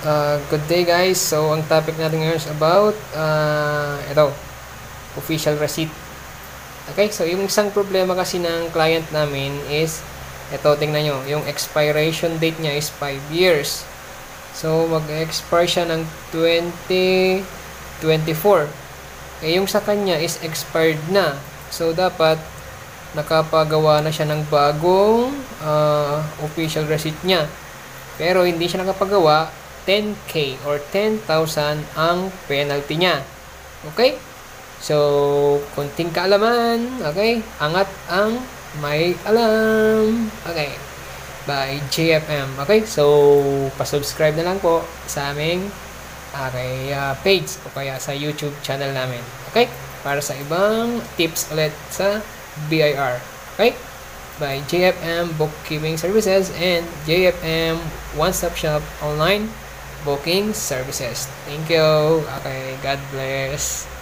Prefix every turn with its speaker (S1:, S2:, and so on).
S1: Good day guys. So ang topic natin ngayon is about ito, official receipt. Okay, so yung isang problema kasi ng client namin is ito, tingnan nyo, yung expiration date niya is 5 years. So mag-expire siya ng 2024. Yung sa kanya is expired na. So dapat nakapagawa na siya ng bagong official receipt niya. Pero hindi siya nakapagawa, 10K or 10,000 ang penalty niya. Okay? So, kunting kaalaman. Okay? Angat ang may alam. Okay. By JFM. Okay? So, pa-subscribe na lang po sa aming page o kaya sa YouTube channel namin. Okay? Para sa ibang tips ulit sa BIR. Okay? By JFM Bookkeeping Services and JFM One-Stop Shop Online Booking Services. Thank you. Okay, God bless.